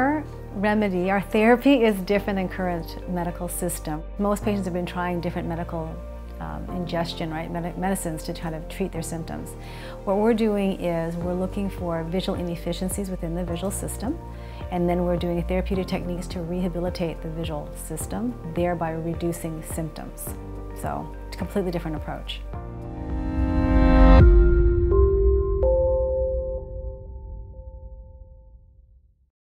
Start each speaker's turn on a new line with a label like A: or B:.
A: our remedy, our therapy is different than current medical system. Most patients have been trying different medical ingestion, right, medicines to try to treat their symptoms. What we're doing is we're looking for visual inefficiencies within the visual system, and then we're doing therapeutic techniques to rehabilitate the visual system, thereby reducing symptoms. So, it's a completely different approach.